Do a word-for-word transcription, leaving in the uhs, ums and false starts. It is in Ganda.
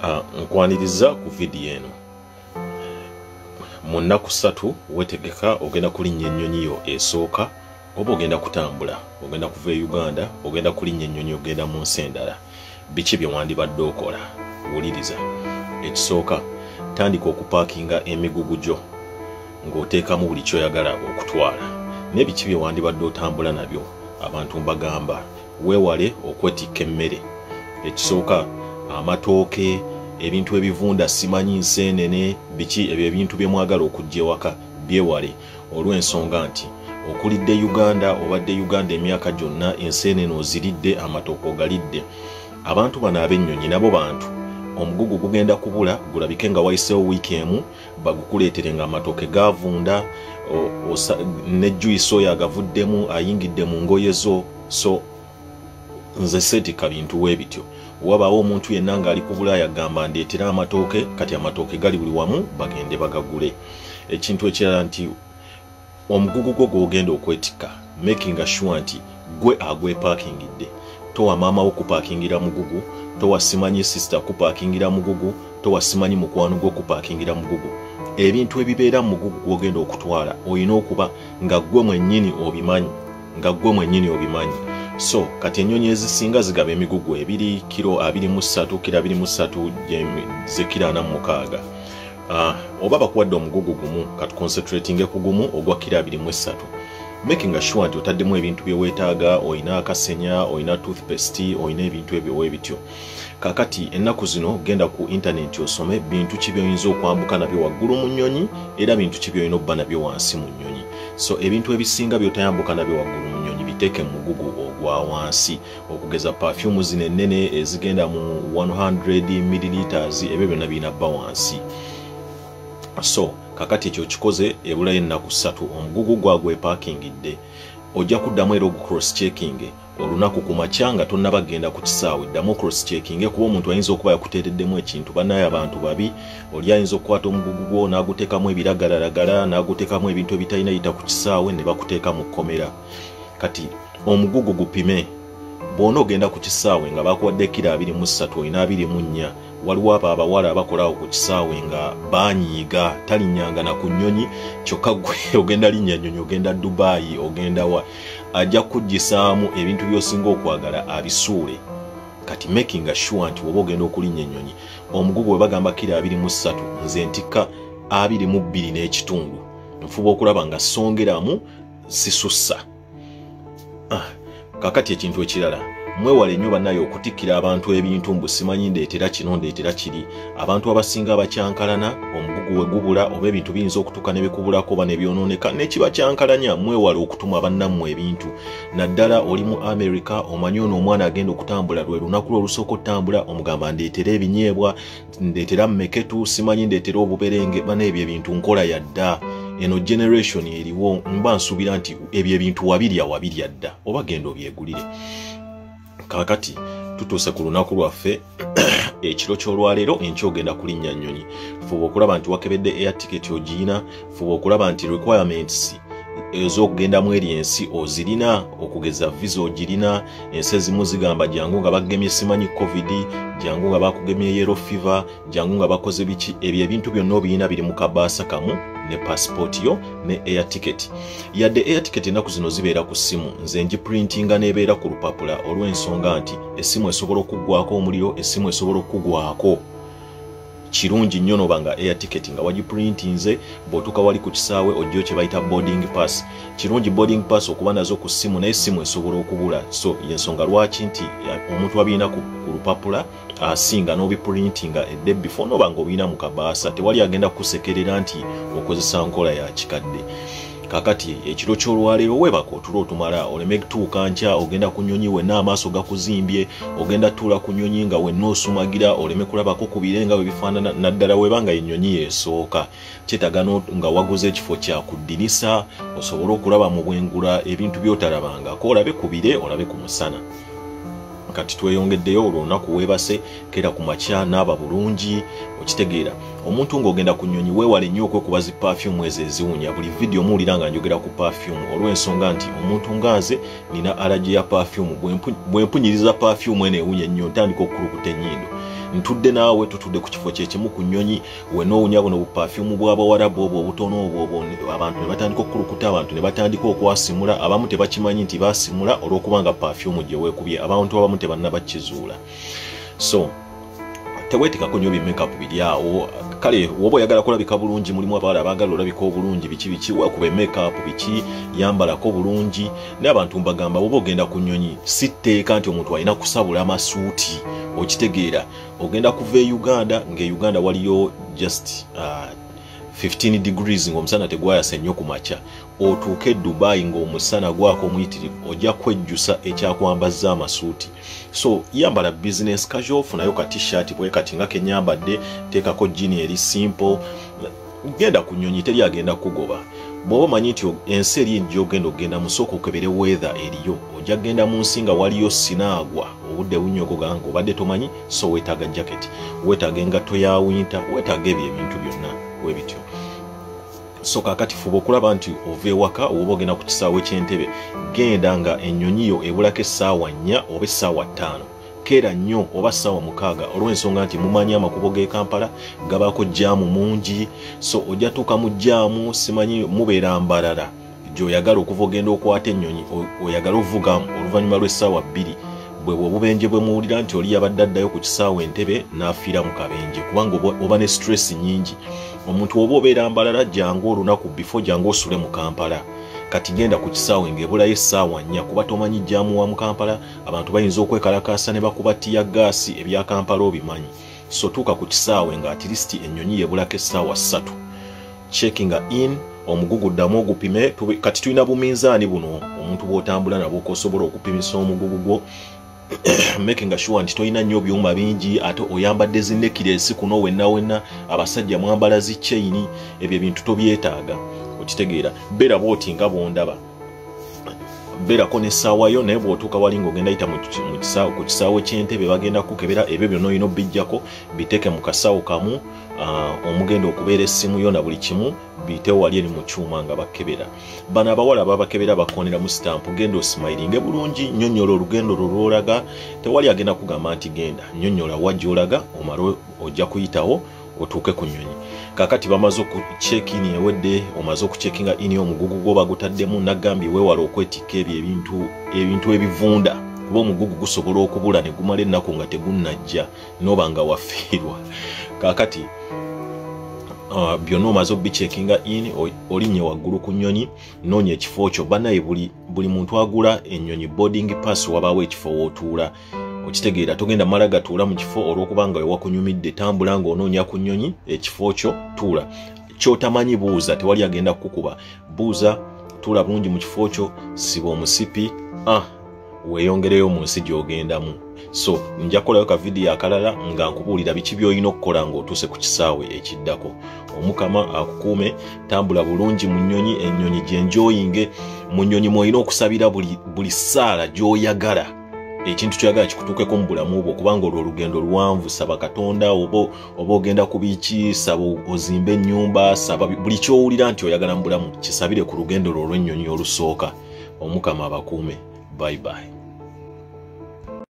uh, nkwaniriza ku video eno mu nnaku ssatu wetegeka ogenda kulinnya ennyonyi yo esooka oba ogenda kutambula ogenda kuva e Uganda ogenda kulinnya ennyonyi ogenda mu nsi endala biki bye wandibadde okola wuliriza ekisooka tandika okupaakinga emigugu gyo ng'oteekamu buli kyoyagala okutwala n'ebiki bye wandibadde otambula nabyo abantu mbagamba weewale okwetikka emmere ekisooka amatooke ebintu ebivunda simanyi nseenene biki ebyo ebintu bye mwagala okujja ewaka byewale olw'ensonga nti okulidde Uganda obadde Uganda emyaka gyonna enseenene oziridde amatooke ogalidde abantu bano ab'ennyonyi nabo bantu omugugu gugenda kubula gulabike nga wayiseewo wiiki emu bagukuleetere nga amatooke gavunda ne juice oyo agavuddemu ayingidde mu ngoye zo so nze seetika bintu weebityo wabaawo omuntu yenna ng'ali ku Bulaaya agamba ndeetera amatooke kati amatooke gali buli wamu bagende bagagule ekintu ekirala nti omugugu gwo gw'ogenda okwetikka making sure nti gwe agwepaakingidde towa maama wo kupaakingira mugugu towa simanyi sister kupaakingira mugugu towa simanyi mukwano gwo kupaakingira mugugu ebintu ebibeera mu mugugu gw'ogenda okutwala olina okuba nga gwe mwennyini obimanyi nga gwe mwennyini obimanyi so kati ennyonyi ezisinga zigaba emigugu ebiri kiro abiri mu ssatu kiro abiri mu ssatu ze kiro ana mu mukaaga uh, oba bakuwadde omugugu gumu kati concentrating ku gumu ogwa kiro abiri mu ssatu making sure nti otaddemu ebintu bye weetaaga oyina akasenya oyina toothpaste oyina ebintu ebyo weebityo kakati ennaku zino genda ku internet osome bintu ki by'oyinza okwambuka nabyo waggulu mu nnyonyi era bintu ki by'olina obba nabyo wansi mu nnyonyi so ebintu ebisinga by'otayambuka nabyo waggulu mu nnyonyi biteeke mu mugugu ogwa wansi okugeza perfume zino ennene ezigenda mu one hundred milliliters ebyo byonna birina bba wansi so kakati ekyo kikoze ebulayo ennaku ssatu omugugu gwagwepaakingidde ojja kuddamu era cross checking olunaku ku makya nga tonnaba genda ku kisaawe ddamu cross checking kuba omuntu ayinza okuba yakuteereddemu ekintu bannaye abantu babi oli ayinza okukwata omugugu gwo n'aguteekamu ebiragalalagala n'aguteekamu ebintu ebitalina yita ku kisaawe ne bakuteeka mu kkomera kati omugugu gupime bw'ona ogenda ku kisaawe nga bakuwadde kiro abiri mu ssatu olina abiri mu nnya waliwo abo abawala abakolawo ku kisaawe nga banyiiga talinnyanga na ku nnyonyi kyokka gwe ogenda linnya nnyonyi ogenda Dubai ogenda wa ajja kuggisaamu ebintu by'osinga okwagala abisuule kati making sure nti woba ogenda okulinnya ennyonyi omugugu we bagamba kiro abiri mu ssatu nze ntikka abiri mu bbiri n'ekitundu nfuba okulaba nga songeramu sisussa ah, kakati ekintu ekirala mwewale nnyo bannaye okutikkira abantu ebintu mbu simanyi ndeetera kino ndeetera kiri abantu abasinga abakyankalana omugugu we gubula oba ebintu biyinza okutuuka ne bikubulako oba ne byonooneka nekibakyankalanya mwewale okutuma bannammwe ebintu naddala oli mu America omanyi ono omwana agenda okutambula lwe lunaku lwe olusooka otambula omugamba ndeetera ebinyeebwa ndeetera mmeketu simanyi ndeetera obuberenge bana ebyo ebintu nkola yadda eno generation eriwo mba nsuubira nti ebyo ebintu wabirya wabirya dda oba genda obyegulire kakati tutuuse ku lunaku lwaffe ekiro ky'olwaleero enkya ogenda kulinnya nnyonyi fuba okulaba nti wakebedde air ticket ogiyina fuba okulaba nti requirements ez'okugendamu eri ensi ozirina okugeza visa ogirina ensi ezimu zigamba jangu nga bagemye simanyi covid jangu nga bakugemye yellow fever jangu nga bakoze biki ebyo ebintu byonna obiyina biri mu kabaasa kamu ne passport yo ne air ticket yadde air ticket ennaku zino zibeera ku ssimu nze ngiprintinga n'ebeera ku lupapula olw'ensonga nti essimu esobola okuggwako omuliro essimu esobola okuggwako kirungi nnyo noba nga air ticket nga wagiprintinze bw'otuuka wali ku kisaawe ojjo kye bayita boarding pass kirungi boarding pass okuba nazo ku ssimu naye essimu esobola okubula so yensonga lwaki nti omuntu abiina ku lupapula asinga n'obiprintinga edde before noba nga obiina mu kabaasa tewali agenda kusekerera nti okozesa nkola ya kikadde kakati ekiro ky'olwaleero webaka otulo otumala oleme kutuuka nkya ogenda ku nnyonyi wenna amaaso gakuzimbye ogenda tuula ku nnyonyi nga wenna osumagira oleme kulabako ku bire nga bwe bifaanana naddala webanga ennyonyi yeesooka kyetaaga nga waguze ekifo kya kuddinisa osobole okulaba mu bwengula ebintu by'otalabangako olabe ku bire olabe ku musana kati tweyongeddeyo olunaku weebase kera ku makya n'aba bulungi okitegeera omuntu ng'ogenda ku nnyonyi weewale nnyo okwekubaza perfume ezo eziwunya buli video muwulira nga njogera ku perfume olw'ensonga nti omuntu nga nze nina allergy ya perfume bwe mpunyiriza perfume eno ewunya ennyo ntandika okukulukuta ennyindo ntudde naawe tutudde ku kifo kyekimu ku nnyonyi wenowunya buno bupafyumu bw'abawarabu obwo obutono obwo abantu ne batandika okukulukuta abantu ne batandika okwasimula abamu tebakimanyi nti basimula olw'okubanga pafyumu gye weekubye abantu abamu tebannabakizuula so teweetikako nnyo bimekapu biri awo kale woba oyagala kulabika bulungi mulimu abawala abaagala olabika obulungi biki biki wakuba emekapu biki yambalako bulungi naye abantu mbagamba woba ogenda ku nnyonyi si tteeka nti omuntu alina kusabula amasuuti okitegeera ogenda kuva e Uganda ng'e Uganda waliyo just uh, fifteen degrees ng'omusana tegwayasa nnyo ku makya otuuke e Dubai ng'omusana gwako omuyitirivu ojja kwejjusa ekyakwambazza amasuuti so yambala business casual funayo ka t-shirt bwe kati nga kenyambadde teekako jini eri simple genda ku nnyonyi teri agenda kugoba bw'oba omanyi nti ensi eri gy'ogenda ogenda musooka okebere weather eriyo ojja genda mu nsi nga waliyo sinaagwa obudde bunyogoga ng'obadde tomanyi so weetaaga jacket weetaaga engatto ya winter weetaaga ebyo ebintu byonna bwe bityo so kakati fuba okulaba nti ova ewaka oba ogenda ku kisaawe ky'entebe genda nga ennyonyi yo ebulako essaawa nnya oba essaawa ttaano keera nnyo oba ssaawa mukaaga olw'ensonga nti mumanyi amakubo g'e Kampala gabaako jaamu mungi so ojja tuuka mu jaamu simanyi mubeera mbalala gy'oyagala okuva ogenda okwata ennyonyi oyagala ovugamu oluvannyuma lw'essaawa bbiri bwe obubenje bwe muwulira nti oli yabadde addayo ku kisaawe entebe n'afiira mu kabenje kubanga oba ne stress nnyingi omuntu oba obeera mbalala jangu olunaku before jangu osule mu Kampala kati genda ku kisaawe ng'ebulayo essaawa nnya kuba tomanyi jaamu wa mu Kampala abantu bayinza okwekalakaasa ne bakuba tiya gaasi ebya Kampala obimanyi so tuuka ku kisaawe nga at least ennyonyi yebulako essaawa ssatu checkinga in omugugu ddamu ogupime kati tulina buminzaani buno omuntu bw'otambula nabwo kosobola okupimisa omugugu gwo making sure nti toyina nnyo byuma bingi ate oyambadde zinnekiresi kuno wenna wenna abasajja mwambala zi chain ebyo bintu tobyetaaga okitegeera beera bwoti nga bwondaba beerako n'essaawa yo naye bw'otuuka wali ng'ogenda yita mu kisaawe ku kisaawe ky'entebe bagenda kukebera ebyo byonna olina obijjako biteeke mu kasawo kamu omugenda okubeera essimu yo na buli kimu biyitewo wali eri mu kyuma nga bakebera bano abawala babakebera bakonera mu sitampu genda osimayiringe bulungi nnyonnyola olugendo lwo lw'olaga tewali agenda kugamba nti genda nnyonnyola wajja olaga omala ojja kuyitawo otuuke ku nnyonyi kakati bamaze okucheck-in ewedde omaze okucheckinga in omugugu gwo bagutaddemu nagambye weewala okwetikka ebyo ebintu ebintu ebivunda kuba omugugu gusobola okubula ne gumala ennaku nga tegunnajja noba nga wafiirwa kakati uh, byonna omaze okubicheckinga in olinnye waggulu ku nnyonyi noonya ekifo kyo banaye buli, buli muntu agula ennyonyi boarding pass wabaawo ekifo wootuula okitegeera togenda mala gatuula mu kifo olw'okubanga wewakunyumidde tambula ng'onoonya ku nnyonyi ekifo kyo tuula kyotamanyi buuza tewali agenda kukuba buuza tuula bulungi mu kifo kyo siba omusipi ah weeyongereyo mu nsi gy'ogendamu so nja kukolayo ka vidiyo akalala nga nkubuulira biki by'olina okukola ng'otuuse ku kisaawe ekiddako omukama akukuume tambula bulungi mu nnyonyi ennyonyi gyenjoyinge mu nnyonyi mwolina okusabira buli, buli ssaala gy'oyagala ekintu kyoyagala kikutuukeko mu bulamu bwo kubanga olwo olugendo luwanvu saba Katonda oba oba ogenda ku biiki saba ozimbe ennyumba saba buli kyowulira nti oyagala mu bulamu kisabire ku lugendo lwo olw'ennyonyi olusooka omukama abakuume bye bye